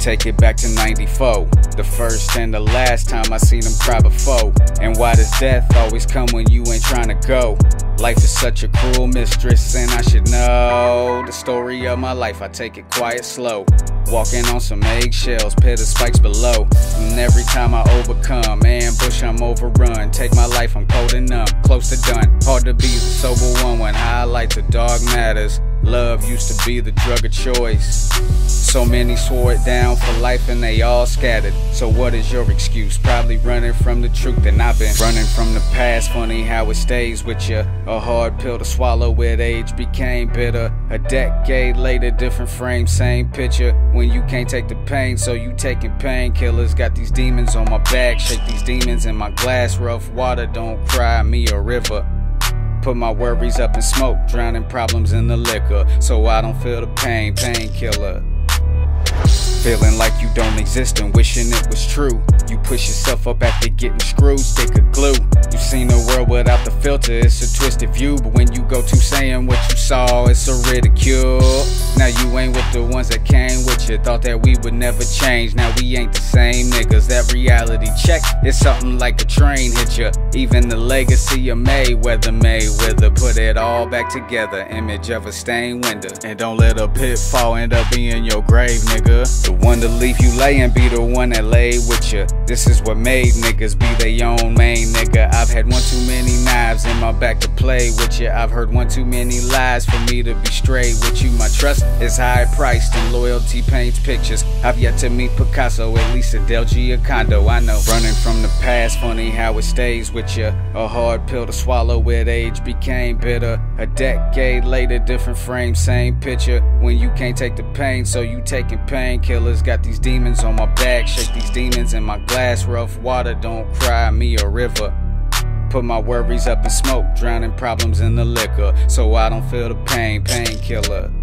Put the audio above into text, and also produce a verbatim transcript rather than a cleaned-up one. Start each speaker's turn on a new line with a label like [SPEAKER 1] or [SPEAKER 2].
[SPEAKER 1] take it back to ninety-four, the first and the last time I seen him cry before. And why does death always come when you ain't trying to go? Life is such a cruel mistress and I should know the story of my life. I take it quiet, slow, walking on some eggshells, pit of spikes below. And every time I overcome ambush, I'm overrun. Take my life, I'm cold and numb, close to done. Hard to be the sober one when highlights of dark matters. Love used to be the drug of choice. So many swore it down for life and they all scattered. So what is your excuse? Probably running from the truth, and I've been running from the past. Funny how it stays with you. A hard pill to swallow with age became bitter. A decade later, different frame, same picture. When you can't take the pain, so you taking painkillers. Got these demons on my back, shake these demons in my glass. Rough water, don't cry me a river. Put my worries up in smoke, drowning problems in the liquor, so I don't feel the pain, painkiller. Feeling like you don't exist and wishing it was true. You push yourself up after getting screwed, stick of glue. You seen the world without the filter, it's a twisted view. But when you go to saying what you saw, it's a ridicule. Now you ain't with the ones that came with you. Thought that we would never change, now we ain't the same niggas. That reality check is something like a train hit ya. Even the legacy of Mayweather, Mayweather put it all back together. Image of a stained window. And don't let a pitfall end up being your grave, nigga. The one to leave you lay and be the one that lay with you. This is what made niggas be their own main nigga. I've had one too many knives in my back to play with you. I've heard one too many lies for me to be straight with you. My trust is high priced and loyalty paints pictures. I've yet to meet Picasso, at least Adele Giocondo. I know, running from the past, funny how it stays with you. A hard pill to swallow with age became bitter. A decade later, different frame, same picture. When you can't take the pain, so you taking painkillers. Got these demons on my back, shake these demons in my glass. Rough water, don't cry me a river. Put my worries up in smoke, drowning problems in the liquor, so I don't feel the pain, painkiller.